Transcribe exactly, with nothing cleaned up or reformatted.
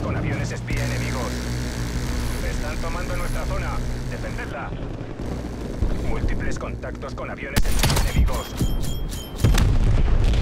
con aviones espía enemigos. Están tomando nuestra zona. Defendedla. Múltiples contactos con aviones espía enemigos.